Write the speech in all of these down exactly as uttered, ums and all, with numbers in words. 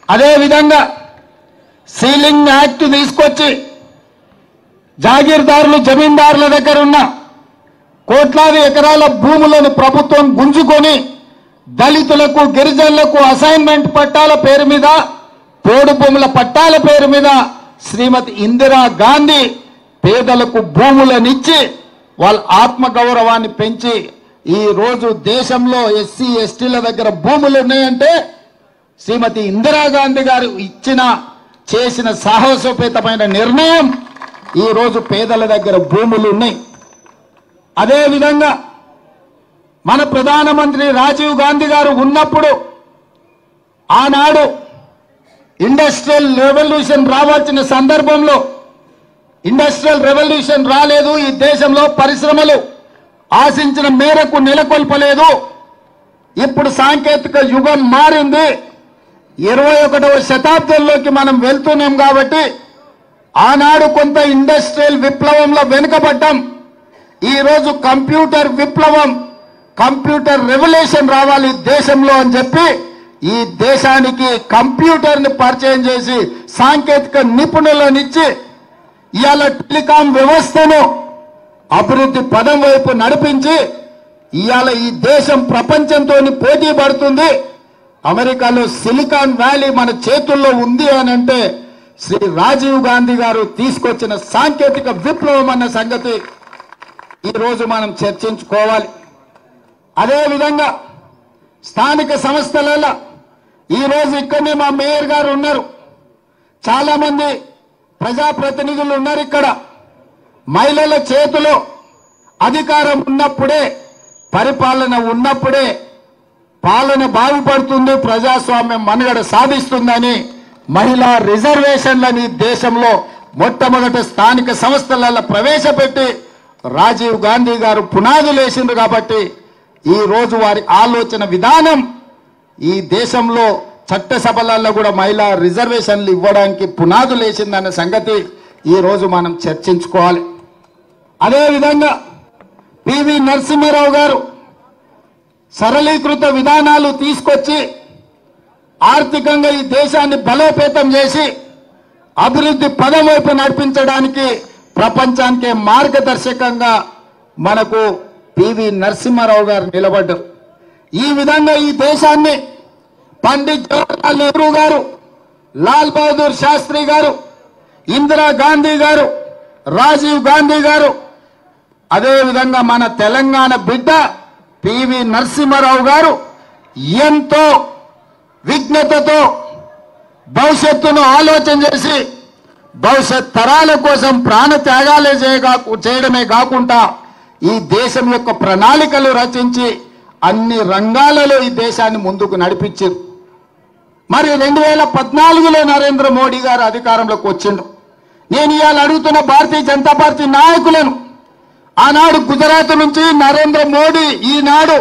అదే విధంగా ceiling act తీసుకొచ్చి జాగీర్దారులు జమీందారుల దగ్గర ఉన్న కోట్లాది ఎకరాల భూములను ప్రభుత్వం గుంజుకొని దళితులకు గిరిజనులకు అసైన్మెంట్ పట్టాల పేరు మీద పోడు భూముల పట్టాల పేరు మీద శ్రీమతి ఇందిరా గాంధీ పేదలకు భూములనిచ్చి వాళ్ళ ఆత్మగౌరవాన్ని పెంచి ఈ రోజు దేశంలో ఎస్సీ ఎస్టీల దగ్గర భూములు ఉన్నాయంటే శ్రీమతి ఇందిరా గాంధీ గారు ఇచ్చిన చేసిన సాహసోపేతమైన నిర్ణయం ఈ రోజు పేదల దగ్గర భూములు ఉన్నాయి. అదే విధంగా మన ప్రధానమంత్రి రాజీవ్ గాంధీ గారు ఉన్నప్పుడు ఆనాడు ఇండస్ట్రియల్ రెవల్యూషన్ రావాల్సిన సందర్భంలో ఇండస్ట్రియల్ రెవల్యూషన్ రాలేదు. ఈ దేశంలో పరిశ్రమలు ఆశించిన మేరకు నెలకొల్పలేదు. ఇప్పుడు సాంకేతిక యుగం మారింది. ఇరవై ఒకటవ శతాబ్దంలోకి మనం వెళ్తున్నాం కాబట్టి ఆనాడు కొంత ఇండస్ట్రియల్ విప్లవంలో వెనుకబడ్డాం. ఈరోజు కంప్యూటర్ విప్లవం కంప్యూటర్ రెవల్యూషన్ రావాలి దేశంలో అని చెప్పి ఈ దేశానికి కంప్యూటర్ని పరిచయం చేసి సాంకేతిక నిపుణులనిచ్చి ఇవాళ టెలికాం వ్యవస్థను అభివృద్ధి పదం వైపు నడిపించి ఇవాళ ఈ దేశం ప్రపంచంతో పోటీ పడుతుంది. అమెరికాలో సిలికాన్ వ్యాలీ మన చేతుల్లో ఉంది అని అంటే శ్రీ రాజీవ్ గాంధీ గారు తీసుకొచ్చిన సాంకేతిక విప్లవం అన్న సంగతి ఈరోజు మనం చర్చించుకోవాలి. అదేవిధంగా స్థానిక సంస్థలలో ఈరోజు ఇక్కడనే మా మేయర్ గారు ఉన్నారు, చాలా మంది ప్రజాప్రతినిధులు ఉన్నారు. ఇక్కడ మహిళల చేతిలో అధికారం ఉన్నప్పుడే పరిపాలన ఉన్నప్పుడే పాలన బాగుపడుతుంది, ప్రజాస్వామ్యం మనుగడ సాధిస్తుందని మహిళా రిజర్వేషన్లని దేశంలో మొట్టమొదటి స్థానిక సంస్థలలో ప్రవేశపెట్టి రాజీవ్ గాంధీ గారు పునాదులు వేసిండ్రు. కాబట్టి ఈ రోజు వారి ఆలోచన విధానం ఈ దేశంలో చట్టసభలలో కూడా మహిళా రిజర్వేషన్లు ఇవ్వడానికి పునాదులు వేసిందన్న సంగతి ఈ రోజు మనం చర్చించుకోవాలి. అదేవిధంగా పివి నరసింహారావు గారు సరళీకృత విధానాలు తీసుకొచ్చి ఆర్థికంగా ఈ దేశాన్ని బలోపేతం చేసి అభివృద్ధి పదం వైపు నడిపించడానికి ప్రపంచానికే మార్గదర్శకంగా మనకు పివి నరసింహారావు గారు నిలబడ్డారు. ఈ విధంగా ఈ దేశాన్ని పండిత్ జవహర్లాల్ నెహ్రూ గారు, లాల్ బహదూర్ శాస్త్రి గారు, ఇందిరా గాంధీ గారు, రాజీవ్ గాంధీ గారు, అదేవిధంగా మన తెలంగాణ బిడ్డ పివి నరసింహారావు గారు ఎంతో విజ్ఞతతో భవిష్యత్తును ఆలోచన చేసి భవిష్యత్ తరాల కోసం ప్రాణ త్యాగాలే చేయడమే కాకుండా ఈ దేశం యొక్క ప్రణాళికలు రచించి అన్ని రంగాలలో ఈ దేశాన్ని ముందుకు నడిపించారు. మరి రెండు వేల పద్నాలుగులో నరేంద్ర మోడీ గారు అధికారంలోకి వచ్చిండ్రు. నేను ఇవాళ అడుగుతున్న భారతీయ జనతా పార్టీ నాయకులను, ఆనాడు గుజరాత్ నుంచి నరేంద్ర మోడీ, ఈనాడు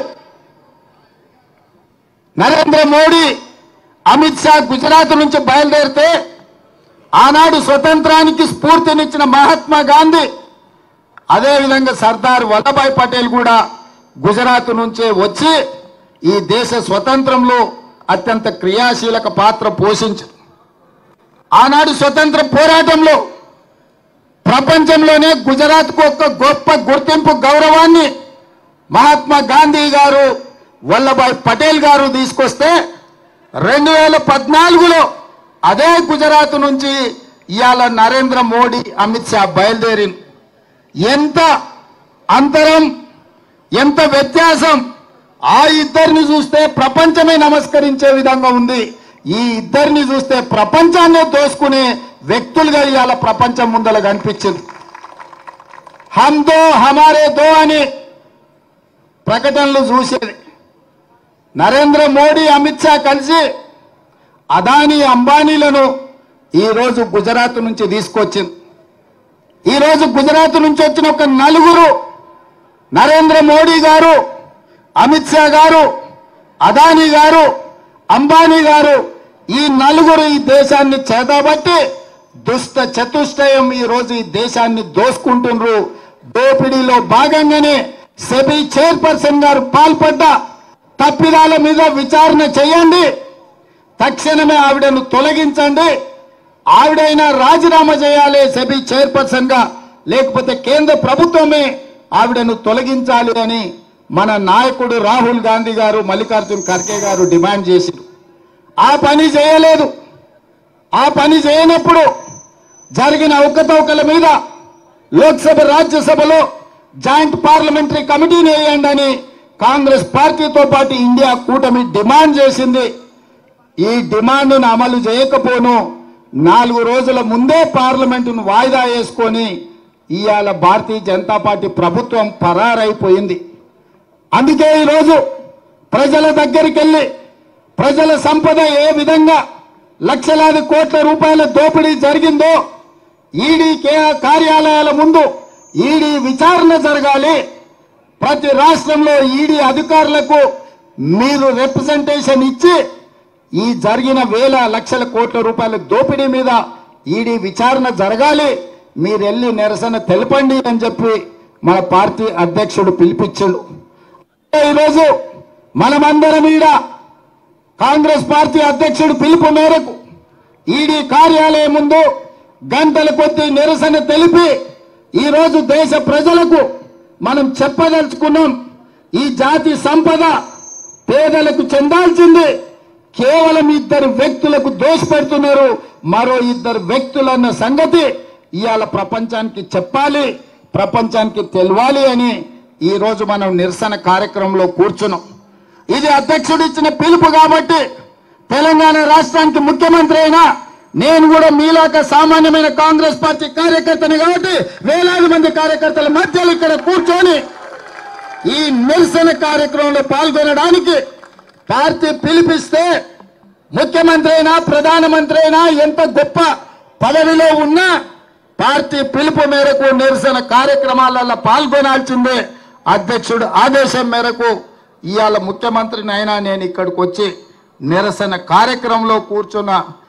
నరేంద్ర మోడీ అమిత్ షా గుజరాత్ నుంచి బయలుదేరితే ఆనాడు స్వతంత్రానికి స్ఫూర్తినిచ్చిన మహాత్మా గాంధీ, అదేవిధంగా సర్దార్ వల్లభాయ్ పటేల్ కూడా గుజరాత్ నుంచే వచ్చి ఈ దేశ స్వతంత్రంలో అత్యంత క్రియాశీలక పాత్ర పోషించారు. ఆనాడు స్వతంత్ర పోరాటంలో ప్రపంచంలోనే గుజరాత్కు ఒక గొప్ప గుర్తింపు గౌరవాన్ని మహాత్మా గాంధీ గారు, వల్లభాయ్ పటేల్ గారు తీసుకొస్తే రెండు వేల పద్నాలుగులో అదే గుజరాత్ నుంచి ఇవాళ నరేంద్ర మోడీ, అమిత్ షా బయలుదేరి ఎంత అంతరం, ఎంత వ్యత్యాసం! ఆ ఇద్దరిని చూస్తే ప్రపంచమే నమస్కరించే విధంగా ఉంది. ఈ ఇద్దరిని చూస్తే ప్రపంచాన్ని దోసుకునే వ్యక్తులుగా ఇవాళ ప్రపంచం ముందర కనిపించింది. హమ్ దో హమారే దో అని ప్రకటనలు చూసేది. నరేంద్ర మోడీ, అమిత్ షా కలిసి అదానీ అంబానీలను ఈరోజు గుజరాత్ నుంచి తీసుకొచ్చింది. ఈరోజు గుజరాత్ నుంచి వచ్చిన ఒక నలుగురు, నరేంద్ర మోడీ గారు, అమిత్ షా గారు, అదానీ గారు, అంబానీ గారు, ఈ నలుగురు ఈ దేశాన్ని చేతబట్టి దుష్ట చతుష్టయం ఈరోజు ఈ దేశాన్ని దోసుకుంటున్నారు. దోపిడీలో భాగంగానే సెబీ చైర్పర్సన్ గారు పాల్పడ్డ తప్పిదాల మీద విచారణ చేయండి, తక్షణమే ఆవిడను తొలగించండి, ఆవిడైనా రాజీనామా చేయాలి సెబీ చైర్పర్సన్ గా, లేకపోతే కేంద్ర ప్రభుత్వమే ఆవిడను తొలగించాలి అని మన నాయకుడు రాహుల్ గాంధీ గారు, మల్లికార్జున్ ఖర్గే గారు డిమాండ్ చేశారు. ఆ పని చేయలేదు. ఆ పని చేయనప్పుడు జరిగిన అవకతవకల మీద లోక్సభ రాజ్యసభలో జాయింట్ పార్లమెంటరీ కమిటీని వేయండి అని కాంగ్రెస్ పార్టీతో పాటు ఇండియా కూటమి డిమాండ్ చేసింది. ఈ డిమాండ్ను అమలు చేయకపోను నాలుగు రోజుల ముందే పార్లమెంటును వాయిదా వేసుకొని ఇవాళ భారతీయ జనతా పార్టీ ప్రభుత్వం పరారైపోయింది. అందుకే ఈరోజు ప్రజల దగ్గరికి వెళ్ళి ప్రజల సంపద ఏ విధంగా లక్షలాది కోట్ల రూపాయల దోపిడీ జరిగిందో ఈడీ కార్యాలయాల ముందు ఈడీ విచారణ జరగాలి. ప్రతి రాష్ట్రంలో ఈడీ అధికారులకు మీరు రిప్రజెంటేషన్ ఇచ్చి ఈ జరిగిన వేల లక్షల కోట్ల రూపాయల దోపిడీ మీద ఈడీ విచారణ జరగాలి, మీరు వెళ్ళి నిరసన తెలపండి అని చెప్పి మన పార్టీ అధ్యక్షుడు పిలిపించాడు. ఈరోజు మనమందరం ఈడ కాంగ్రెస్ పార్టీ అధ్యక్షుడు పిలుపు మేరకు ఈడీ కార్యాలయం ముందు గంటల కొద్ది నిరసన తెలిపి ఈరోజు దేశ ప్రజలకు మనం చెప్పదలుచుకున్నాం, ఈ జాతి సంపద పేదలకు చెందాల్సింది కేవలం ఇద్దరు వ్యక్తులకు దోషపెడుతున్నారు. మరో ఇద్దరు వ్యక్తులన్న సంగతి ఇవాళ ప్రపంచానికి చెప్పాలి, ప్రపంచానికి తెలవాలి అని ఈ రోజు మనం నిరసన కార్యక్రమంలో కూర్చున్నాం. ఇది అధ్యక్షుడు ఇచ్చిన పిలుపు కాబట్టి తెలంగాణ రాష్ట్రానికి ముఖ్యమంత్రి అయినా నేను కూడా మీలాక సామాన్యమైన కాంగ్రెస్ పార్టీ కార్యకర్తని కాబట్టి వేలాది మంది కార్యకర్తల మధ్యలో ఇక్కడ కూర్చొని ఈ నిరసన కార్యక్రమంలో పాల్గొనడానికి పార్టీ పిలిపిస్తే ముఖ్యమంత్రి అయినా ప్రధానమంత్రి అయినా ఎంత గొప్ప పదవిలో ఉన్నా పార్టీ పిలుపు మేరకు నిరసన కార్యక్రమాలలో పాల్గొనాల్సిందే. అధ్యక్షుడు ఆదేశం మేరకు ఇవాళ ముఖ్యమంత్రిని అయినా నేను ఇక్కడికి వచ్చి నిరసన కార్యక్రమంలో కూర్చున్న